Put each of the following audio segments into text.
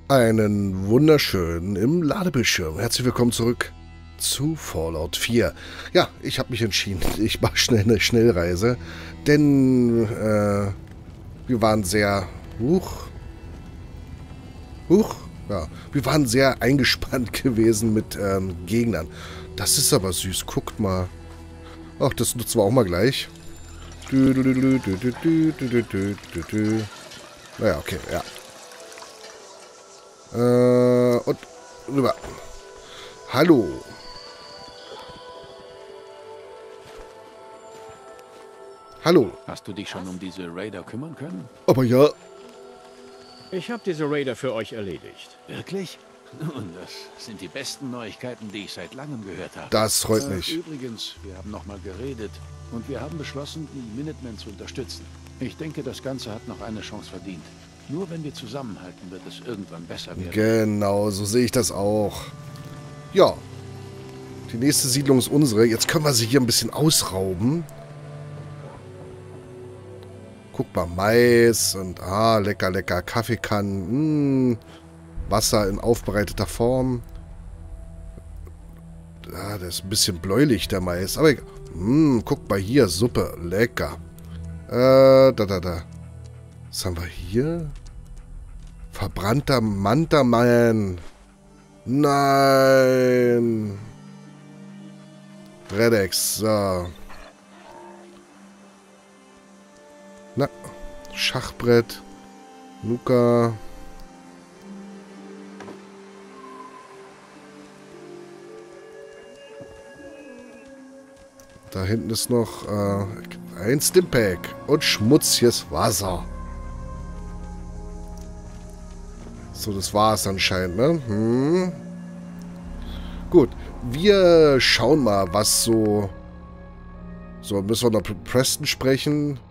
Einen wunderschönen im Ladebildschirm. Herzlich willkommen zurück zu Fallout 4. Ja, ich habe mich entschieden, ich mache schnell eine Schnellreise, denn wir waren sehr... Ja, wir waren sehr eingespannt gewesen mit Gegnern. Das ist aber süß, guckt mal. Ach, das nutzen wir auch mal gleich. Naja, okay, ja. Und rüber. Hallo. Hallo. Hast du dich schon um diese Raider kümmern können? Aber ja. Ich habe diese Raider für euch erledigt. Wirklich? Nun, das sind die besten Neuigkeiten, die ich seit langem gehört habe. Das freut mich. Übrigens, wir haben nochmal geredet und wir haben beschlossen, die Minutemen zu unterstützen. Ich denke, das Ganze hat noch eine Chance verdient. Nur wenn wir zusammenhalten, wird es irgendwann besser werden. Genau, so sehe ich das auch. Ja. Die nächste Siedlung ist unsere. Jetzt können wir sie hier ein bisschen ausrauben. Guck mal, Mais und lecker, lecker Kaffeekannen. Wasser in aufbereiteter Form. Ja, der ist ein bisschen bläulich, der Mais. Aber egal. Guck mal hier, Suppe. Lecker. Was haben wir hier? Verbrannter Mantaman. Nein. Redex. So. Na. Schachbrett. Nuka. Da hinten ist noch ein Stimpack und schmutziges Wasser. So, das war es anscheinend, ne? Gut, wir schauen mal, was so... So, müssen wir noch mit Preston sprechen.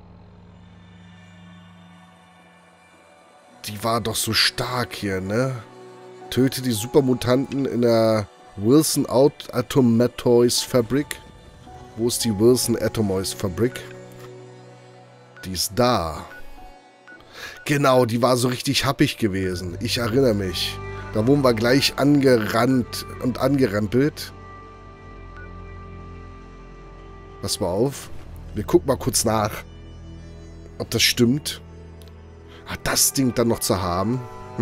Die war doch so stark hier, ne? Töte die Supermutanten in der Wilson Atomois Fabrik. Wo ist die Wilson Atomois Fabrik? Die ist da. Genau, die war so richtig happig gewesen. Ich erinnere mich. Da wurden wir gleich angerannt und angerempelt. Pass mal auf. Wir gucken mal kurz nach, ob das stimmt. Das Ding dann noch zu haben.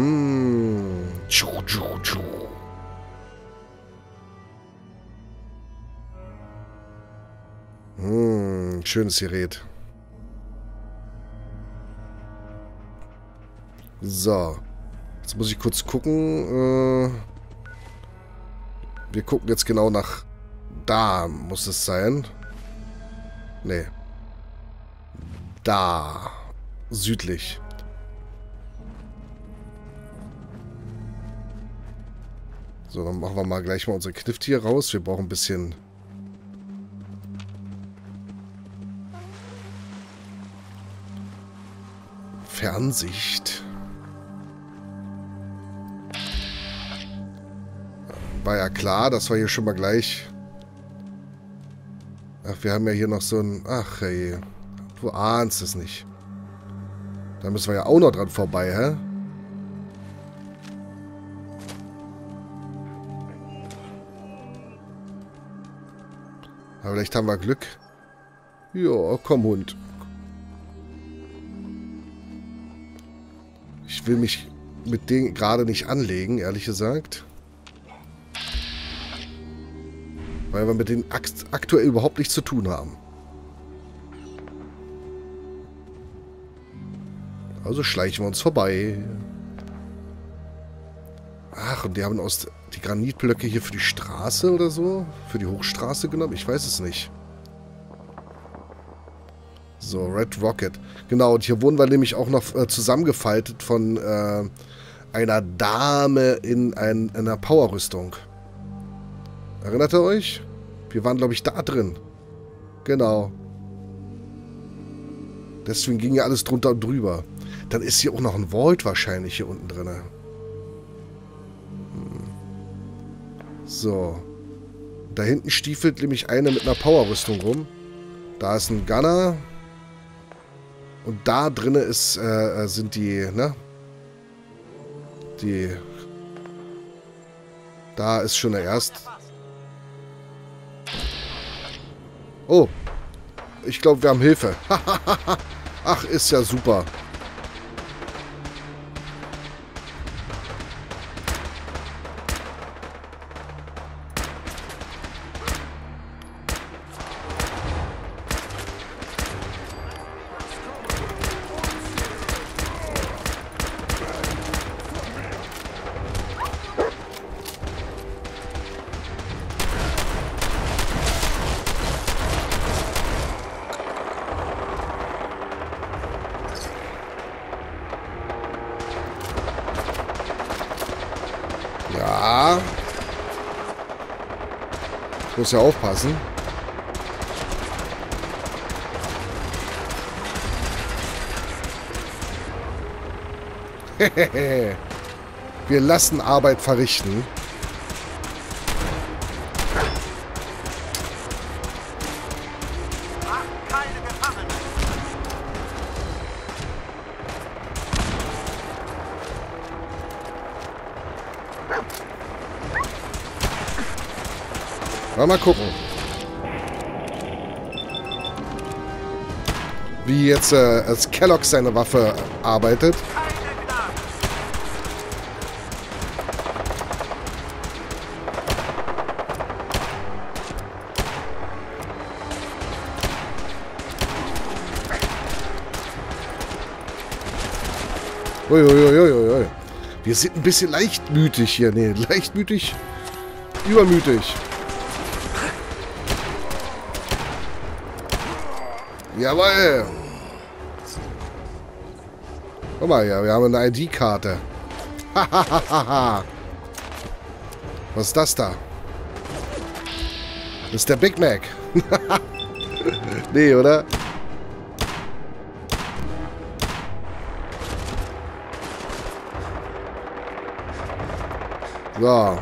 Schönes Gerät. So. Jetzt muss ich kurz gucken. Wir gucken jetzt genau nach... Da muss es sein. Nee. Da. Südlich. So, dann machen wir mal gleich mal unsere Knifftier raus. Wir brauchen ein bisschen... Fernsicht. War ja klar, dass wir hier schon mal gleich... Ach, wir haben ja hier noch so ein... Ach, hey. Du ahnst es nicht. Da müssen wir ja auch noch dran vorbei, hä? Aber vielleicht haben wir Glück. Ja, komm, Hund. Ich will mich mit denen gerade nicht anlegen, ehrlich gesagt. Weil wir mit denen aktuell überhaupt nichts zu tun haben. Also schleichen wir uns vorbei. Ach, und die haben die Granitblöcke hier für die Straße oder so? Für die Hochstraße genommen? Ich weiß es nicht. So, Red Rocket. Genau, und hier wurden wir nämlich auch noch zusammengefaltet von einer Dame in einer Powerrüstung. Erinnert ihr euch? Wir waren, glaube ich, da drin. Genau. Deswegen ging ja alles drunter und drüber. Dann ist hier auch noch ein Vault wahrscheinlich hier unten drin. So. Da hinten stiefelt nämlich eine mit einer Powerrüstung rum. Da ist ein Gunner. Und da drinne ist, sind die, ne? Die... Da ist schon der erst. Oh. Ich glaube, wir haben Hilfe. Ach, ist ja super. Ja. Ich muss ja aufpassen. Wir lassen Arbeit verrichten. Mal gucken. Wie jetzt als Kellogg seine Waffe arbeitet. Uiuiuiui. Wir sind ein bisschen leichtmütig hier. Nee, leichtmütig. Übermütig. Jawohl. Guck mal, ja, wir haben eine ID-Karte. Was ist das da? Das ist der Big Mac. Nee, oder? So.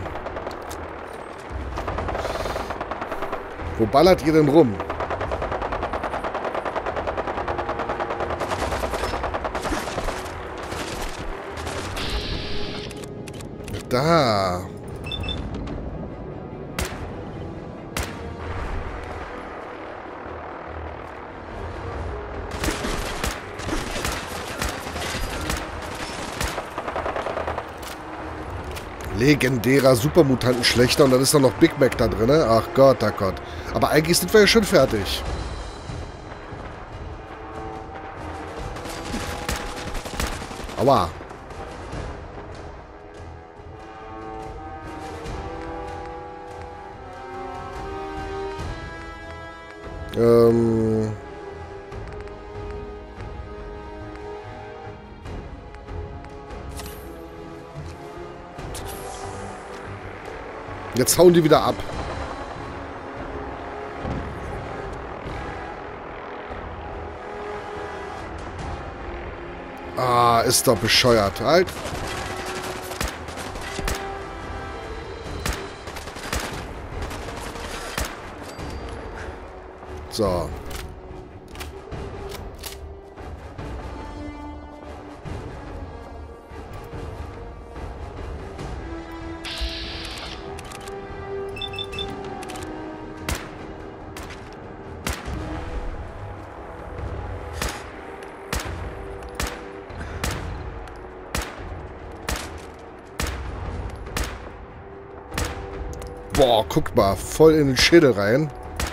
Wo ballert ihr denn rum? Da. Legendärer Supermutantenschlechter und dann ist da noch Big Mac da drin. Ach Gott, ach Gott. Aber eigentlich sind wir ja schon fertig. Aua. Jetzt hauen die wieder ab. Ah, ist doch bescheuert. Halt. So. Boah, guck mal, voll in den Schädel rein.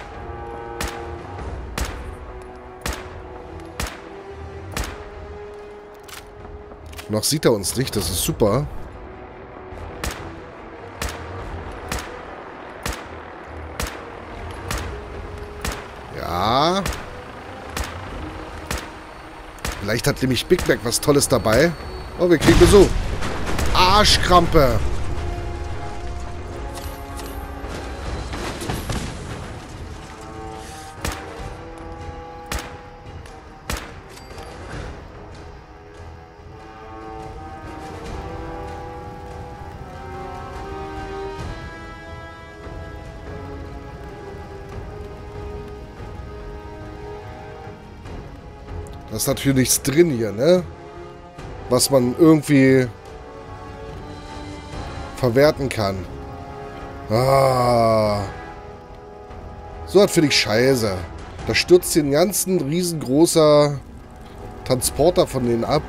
Noch sieht er uns nicht, das ist super. Ja. Vielleicht hat nämlich Big Mac was Tolles dabei. Oh, wir kriegen Besuch. Arschkrampe. Da ist natürlich nichts drin hier, ne? Was man irgendwie verwerten kann. Ah. So was finde ich scheiße. Da stürzt hier ein ganzen riesengroßer Transporter von denen ab.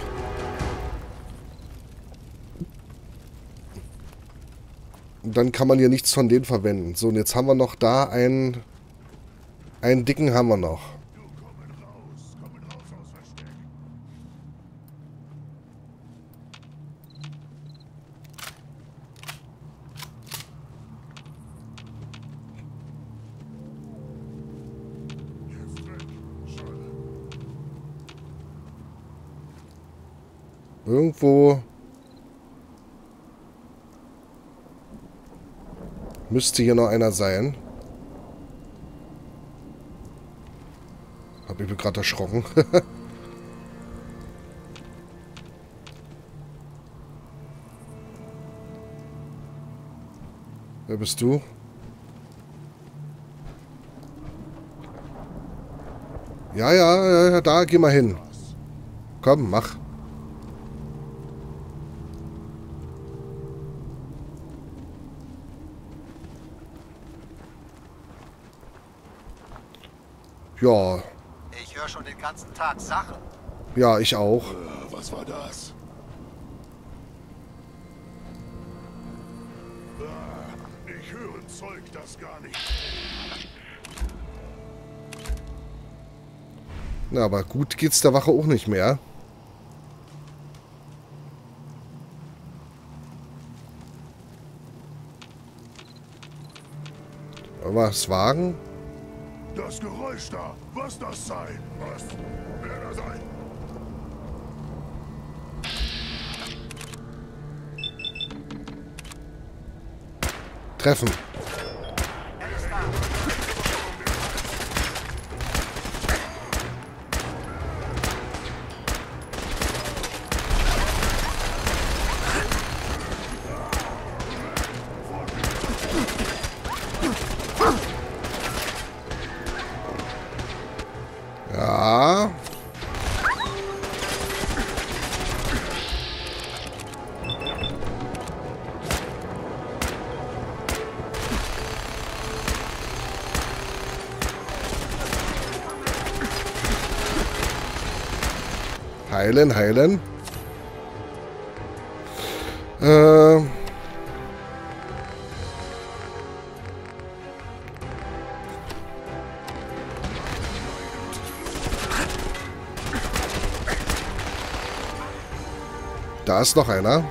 Und dann kann man hier nichts von denen verwenden. So, und jetzt haben wir noch da einen dicken haben wir noch. Irgendwo müsste hier noch einer sein. Habe ich mich gerade erschrocken. Wer bist du? Ja, da, geh mal hin. Komm, mach. Ja. Ich höre schon den ganzen Tag Sachen. Ja, ich auch. Was war das? Ich höre Zeug, das gar nicht. Na, aber gut geht's der Wache auch nicht mehr. Was wagen? Das Geräusch da, was das sei? Was? Wer da sein? Treffen. Ja. Heilen, heilen. Da ist noch einer.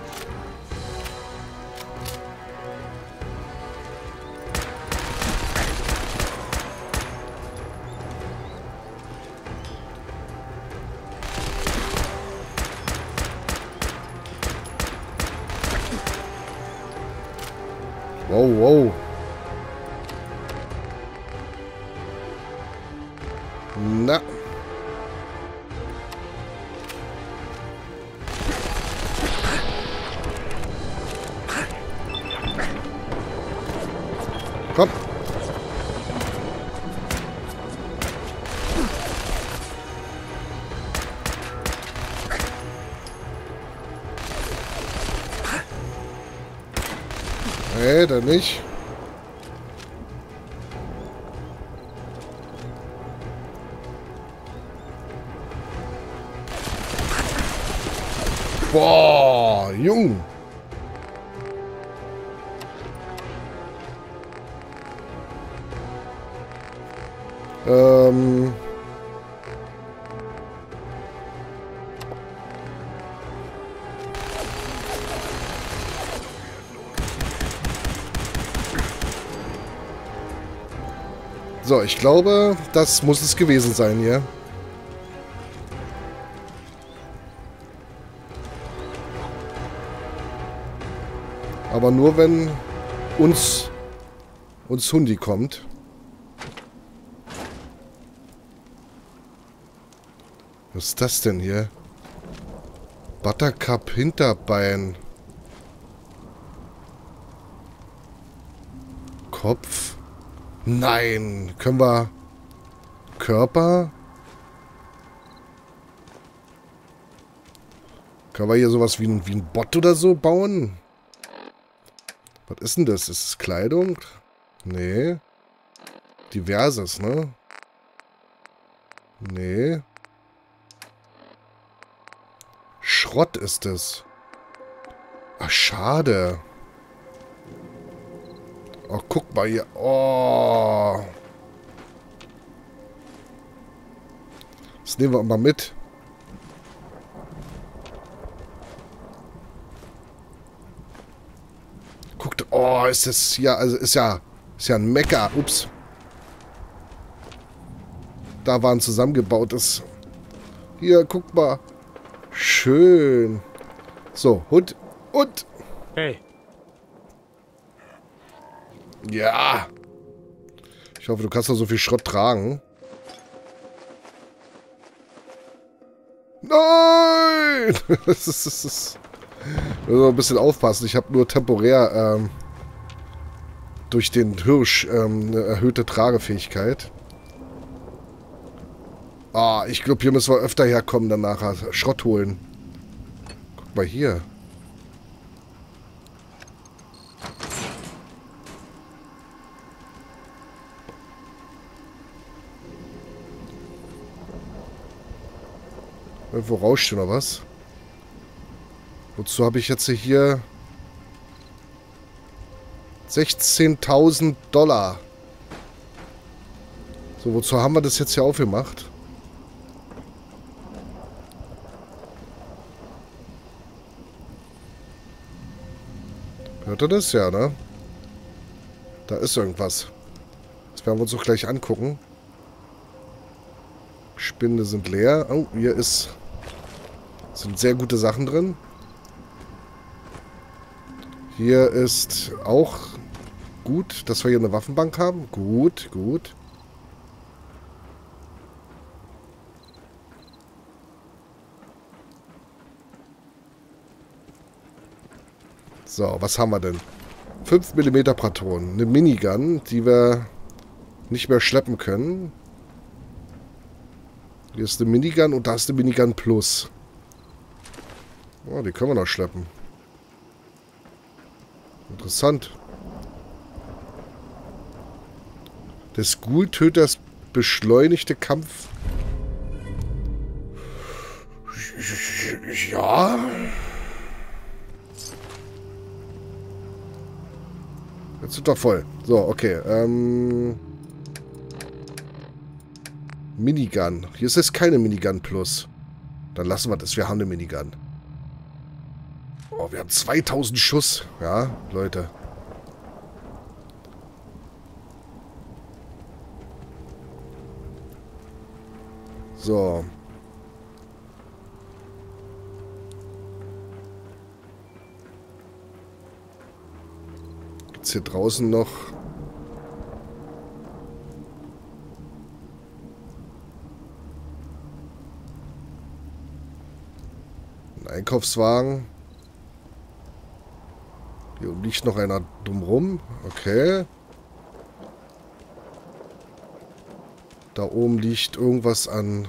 Wow, wow. Na. Komm. Nee, dann nicht. Boah, Jung. So, ich glaube, das muss es gewesen sein hier. Aber nur, wenn uns Hundi kommt. Was ist das denn hier? Buttercup Hinterbein. Kopf. Nein. Können wir... Körper? Können wir hier sowas wie ein Bot oder so bauen? Was ist denn das? Ist es Kleidung? Nee. Diverses, ne? Nee. Schrott ist es. Ach, schade. Oh, guck mal hier. Oh. Das nehmen wir mal mit. Guckt, oh, ist das hier, also ist ja ein Mecker. Ups. Da war ein zusammengebautes. Hier, guck mal. Schön. So, Hund. Und. Hey, Ja. Ich hoffe, du kannst noch so viel Schrott tragen. Nein! Ich muss ein bisschen aufpassen. Ich habe nur temporär durch den Hirsch eine erhöhte Tragefähigkeit. Ah, ich glaube, hier müssen wir öfter herkommen dann nachher. Schrott holen. Guck mal hier. Irgendwo rauscht oder was? Wozu habe ich jetzt hier 16.000 $? So, wozu haben wir das jetzt hier aufgemacht? Hört ihr das? Ja, ne? Da ist irgendwas. Das werden wir uns auch gleich angucken. Spinde sind leer. Oh, hier sind sehr gute Sachen drin. Hier ist auch gut, dass wir hier eine Waffenbank haben. Gut, gut. So, was haben wir denn? 5 mm Patronen. Eine Minigun, die wir nicht mehr schleppen können. Hier ist eine Minigun und da ist eine Minigun Plus. Oh, die können wir noch schleppen. Interessant. Der Skull tötet das beschleunigte Kampf. Ja. Jetzt sind wir voll. So, okay. Minigun. Hier ist jetzt keine Minigun Plus. Dann lassen wir das. Wir haben eine Minigun. Oh, wir haben 2000 Schuss. Ja, Leute. So. Gibt's hier draußen noch... einen Einkaufswagen. Hier liegt noch einer drumrum. Okay. Da oben liegt irgendwas an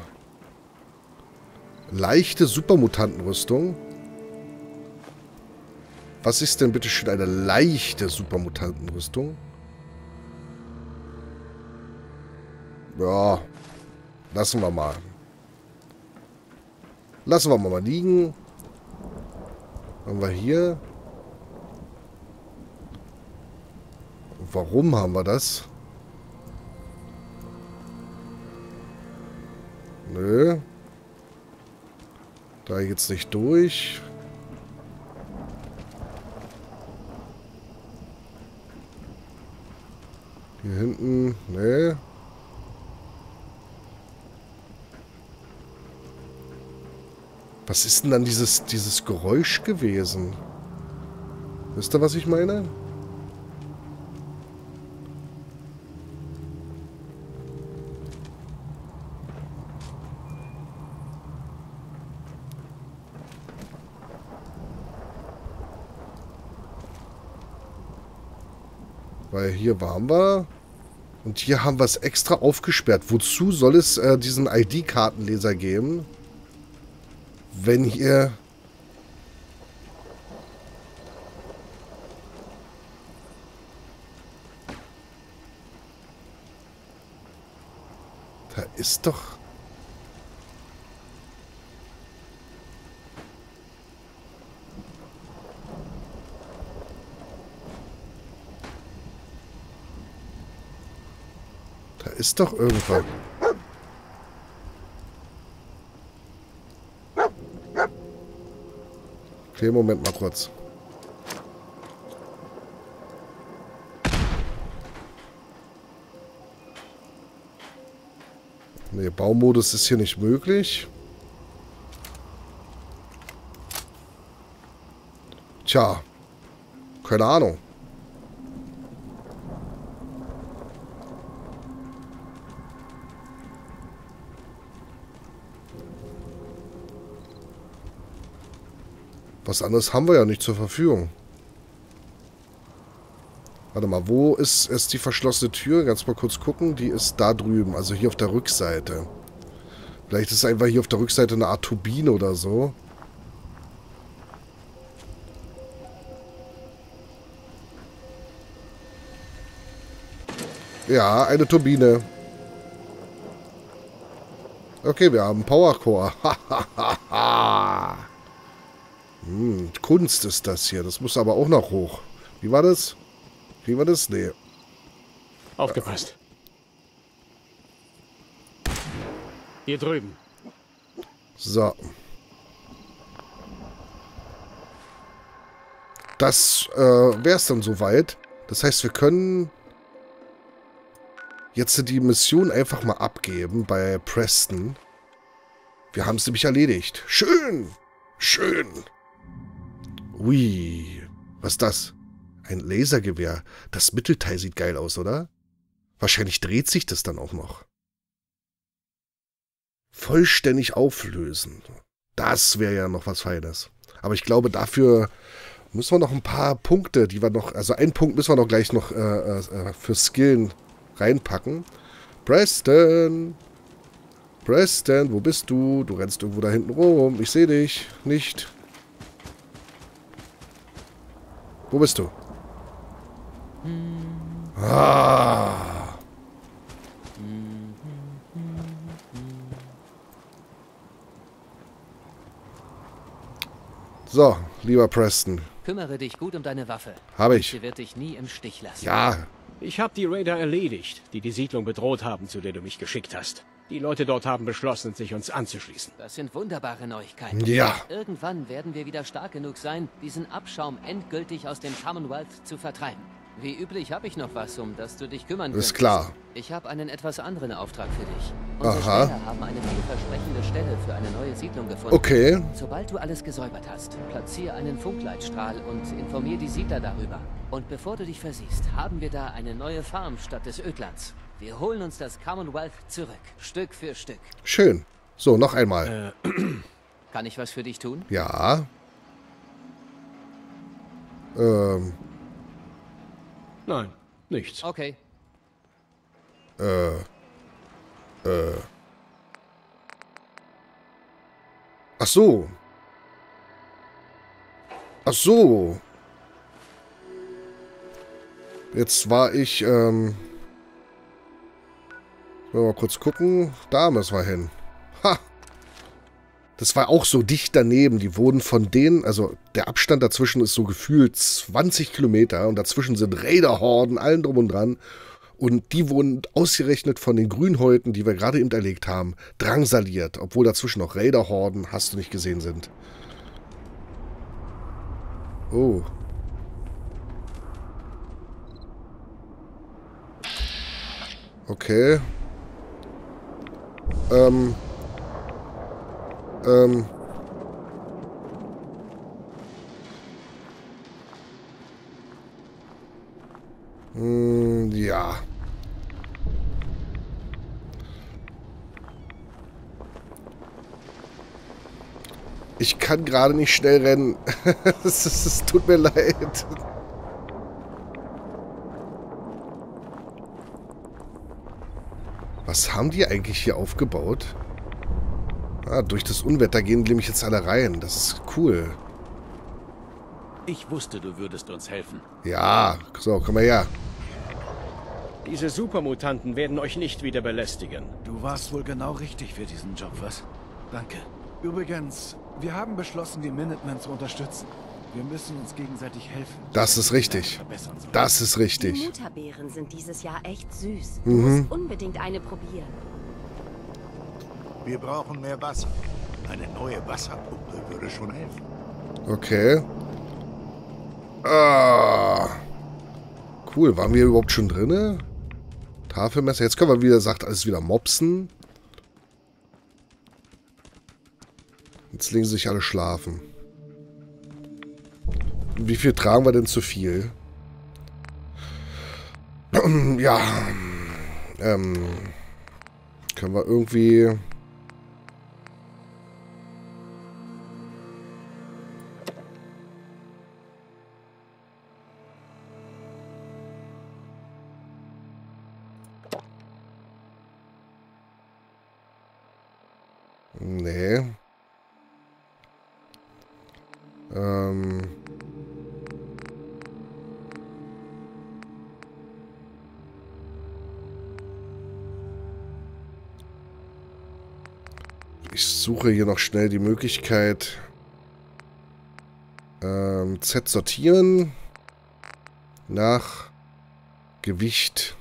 leichte Supermutantenrüstung. Was ist denn bitte schön eine leichte Supermutantenrüstung? Ja, lassen wir mal. Lassen wir mal liegen. Haben wir hier. Warum haben wir das? Nö. Da geht's nicht durch. Hier hinten, ne. Was ist denn dann dieses Geräusch gewesen? Wisst ihr, was ich meine? Weil hier waren wir. Und hier haben wir es extra aufgesperrt. Wozu soll es diesen ID-Kartenleser geben? Wenn hier... Da ist doch... Da ist doch irgendwas. Okay, Moment mal kurz. Nee, Baumodus ist hier nicht möglich. Tja. Keine Ahnung. Was anderes haben wir ja nicht zur Verfügung. Warte mal, wo ist die verschlossene Tür? Ganz mal kurz gucken. Die ist da drüben, also hier auf der Rückseite. Vielleicht ist einfach hier auf der Rückseite eine Art Turbine oder so. Ja, eine Turbine. Okay, wir haben Powercore. Kunst ist das hier. Das muss aber auch noch hoch. Wie war das? Wie war das? Nee. Aufgepasst. Hier drüben. So. Das wäre es dann soweit. Das heißt, wir können jetzt die Mission einfach mal abgeben bei Preston. Wir haben es nämlich erledigt. Schön! Schön! Ui. Was ist das? Ein Lasergewehr. Das Mittelteil sieht geil aus, oder? Wahrscheinlich dreht sich das dann auch noch. Vollständig auflösen. Das wäre ja noch was Feines. Aber ich glaube, dafür müssen wir noch ein paar Punkte, die wir noch... Also einen Punkt müssen wir noch gleich noch für Skillen reinpacken. Preston! Preston, wo bist du? Du rennst irgendwo da hinten rum. Ich sehe dich nicht. Wo bist du? Ah. So, lieber Preston. Kümmere dich gut um deine Waffe. Habe ich. Sie wird dich nie im Stich lassen. Ja. Ich habe die Raider erledigt, die die Siedlung bedroht haben, zu der du mich geschickt hast. Die Leute dort haben beschlossen, sich uns anzuschließen. Das sind wunderbare Neuigkeiten. Ja. Irgendwann werden wir wieder stark genug sein, diesen Abschaum endgültig aus dem Commonwealth zu vertreiben. Wie üblich habe ich noch was, um das du dich kümmern könntest. Ist klar. Ich habe einen etwas anderen Auftrag für dich. Unsere Aha. Spieler haben eine vielversprechende Stelle für eine neue Siedlung gefunden. Okay. Sobald du alles gesäubert hast, platziere einen Funkleitstrahl und informiere die Siedler darüber. Und bevor du dich versiehst, haben wir da eine neue Farm statt des Ödlands. Wir holen uns das Commonwealth zurück, Stück für Stück. Schön. So, noch einmal. Kann ich was für dich tun? Ja. Nein, nichts. Okay. Ach so. Ach so. Jetzt war ich, mal kurz gucken. Da müssen wir hin. Ha! Das war auch so dicht daneben. Die wurden von denen, also der Abstand dazwischen ist so gefühlt 20 Kilometer und dazwischen sind Raiderhorden, allen drum und dran. Und die wurden ausgerechnet von den Grünhäuten, die wir gerade eben erlegt haben, drangsaliert, obwohl dazwischen noch Raiderhorden, hast du nicht gesehen, sind. Oh. Okay. Ja. Ich kann gerade nicht schnell rennen. Es tut mir leid. Was haben die eigentlich hier aufgebaut? Ah, durch das Unwetter gehen nämlich jetzt alle rein. Das ist cool. Ich wusste, du würdest uns helfen. Ja, so, komm mal her. Diese Supermutanten werden euch nicht wieder belästigen. Du warst wohl genau richtig für diesen Job, was? Danke. Übrigens, wir haben beschlossen, die Minutemen zu unterstützen. Wir müssen uns gegenseitig helfen. Das ist richtig. Das ist Die richtig. Mutterbeeren sind dieses Jahr echt süß. Du musst unbedingt eine probieren. Wir brauchen mehr Wasser. Eine neue Wasserpumpe würde schon helfen. Okay. Ah. Cool, waren wir überhaupt schon drinne? Tafelmesser. Jetzt können wir wieder, sagt alles wieder mopsen. Jetzt legen sich alle schlafen. Wie viel tragen wir denn zu viel? Ja. Können wir irgendwie... Nee. Ich suche hier noch schnell die Möglichkeit. Z sortieren. Nach Gewicht.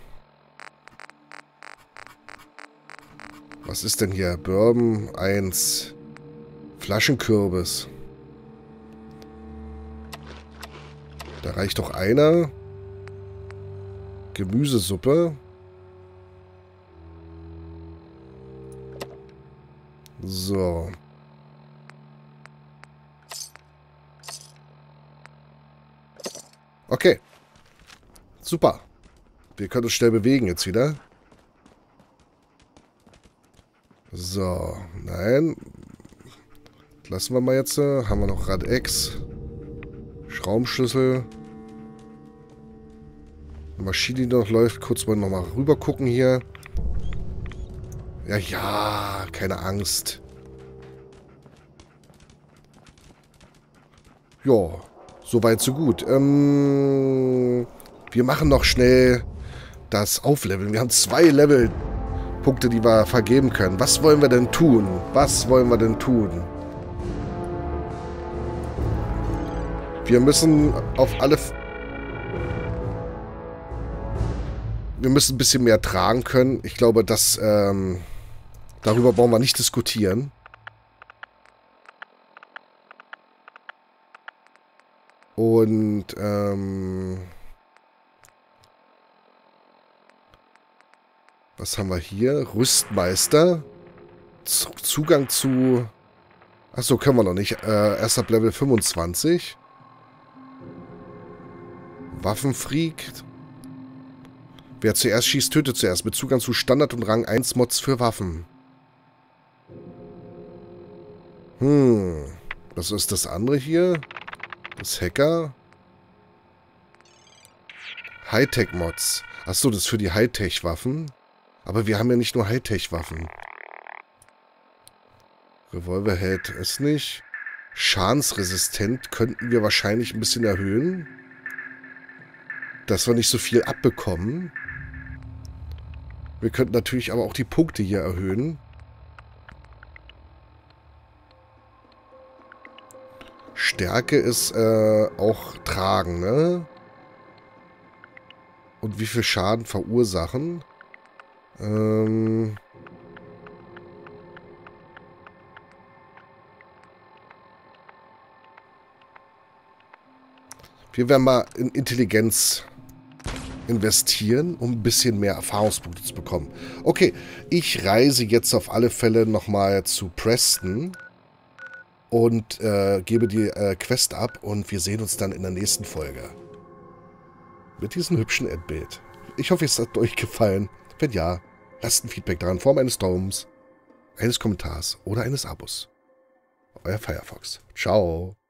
Was ist denn hier? Bourbon 1. Flaschenkürbis. Da reicht doch einer. Gemüsesuppe. So. Okay. Super. Wir können uns schnell bewegen jetzt wieder. So. Nein. Lassen wir mal jetzt. Haben wir noch Rad X. Schraubenschlüssel. Eine Maschine, die noch läuft. Kurz mal nochmal rüber gucken hier. Ja, ja. Keine Angst. Ja. Soweit, so gut. Wir machen noch schnell das Aufleveln. Wir haben 2 Levelpunkte, die wir vergeben können. Was wollen wir denn tun? Was wollen wir denn tun? Wir müssen auf alle... Wir müssen ein bisschen mehr tragen können. Ich glaube, dass... darüber brauchen wir nicht diskutieren. Und, was haben wir hier? Rüstmeister. Zugang zu... Achso, können wir noch nicht. Erst ab Level 25. Waffenfreak. Wer zuerst schießt, tötet zuerst. Mit Zugang zu Standard- und Rang 1 Mods für Waffen. Was ist das andere hier? Das Hacker. Hightech-Mods. Achso, das ist für die Hightech-Waffen. Aber wir haben ja nicht nur Hightech-Waffen. Revolver hält es nicht. Schadensresistent könnten wir wahrscheinlich ein bisschen erhöhen. Dass wir nicht so viel abbekommen. Wir könnten natürlich aber auch die Punkte hier erhöhen. Stärke ist auch tragen, ne? Und wie viel Schaden verursachen? Wir werden mal in Intelligenz investieren, um ein bisschen mehr Erfahrungspunkte zu bekommen. Okay, ich reise jetzt auf alle Fälle nochmal zu Preston und gebe die Quest ab und wir sehen uns dann in der nächsten Folge. Mit diesem hübschen Endbild. Ich hoffe, es hat euch gefallen. Wenn ja, lasst ein Feedback da in Form eines Daumens, eines Kommentars oder eines Abos. Euer Firefox. Ciao.